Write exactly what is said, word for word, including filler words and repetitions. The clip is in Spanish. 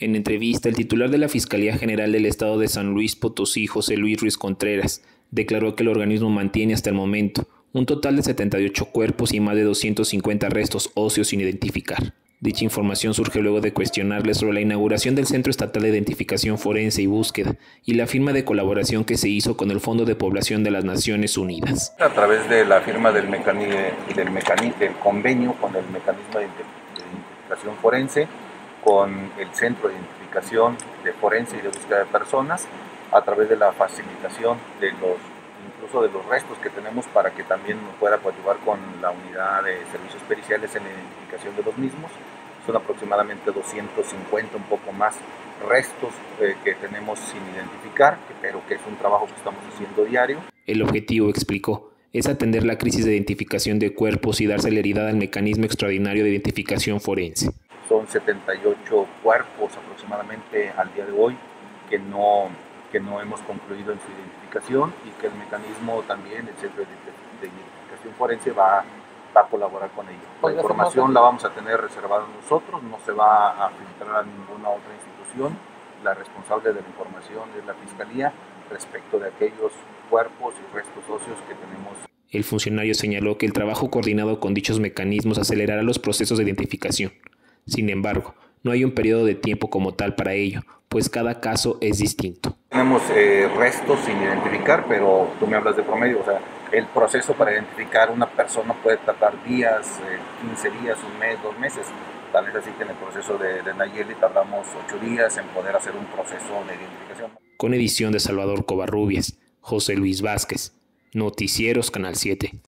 En entrevista, el titular de la Fiscalía General del Estado de San Luis Potosí, José Luis Ruiz Contreras, declaró que el organismo mantiene hasta el momento un total de setenta y ocho cuerpos y más de doscientos cincuenta restos óseos sin identificar. Dicha información surge luego de cuestionarle sobre la inauguración del Centro Estatal de Identificación Forense y Búsqueda y la firma de colaboración que se hizo con el Fondo de Población de las Naciones Unidas. A través de la firma del, mecani del, mecani del convenio con el mecanismo de identificación forense, con el Centro de Identificación de Forense y de Búsqueda de Personas, a través de la facilitación de los, incluso de los restos que tenemos para que también pueda coadyuvar con la unidad de servicios periciales en la identificación de los mismos. Son aproximadamente doscientos cincuenta, un poco más, restos eh, que tenemos sin identificar, pero que es un trabajo que estamos haciendo diario. El objetivo, explicó, es atender la crisis de identificación de cuerpos y dar celeridad al mecanismo extraordinario de identificación forense. Son setenta y ocho cuerpos aproximadamente al día de hoy que no, que no hemos concluido en su identificación y que el mecanismo también, el Centro de Identificación Forense, va, va a colaborar con ello. La información la vamos a tener reservada nosotros, no se va a filtrar a ninguna otra institución. La responsable de la información es la Fiscalía respecto de aquellos cuerpos y restos óseos que tenemos. El funcionario señaló que el trabajo coordinado con dichos mecanismos acelerará los procesos de identificación. Sin embargo, no hay un periodo de tiempo como tal para ello, pues cada caso es distinto. Tenemos eh, restos sin identificar, pero tú me hablas de promedio, o sea, el proceso para identificar una persona puede tardar días, eh, quince días, un mes, dos meses. Tal vez así que en el proceso de, de Nayeli tardamos ocho días en poder hacer un proceso de identificación. Con edición de Salvador Covarrubias, José Luis Vázquez, Noticieros Canal siete.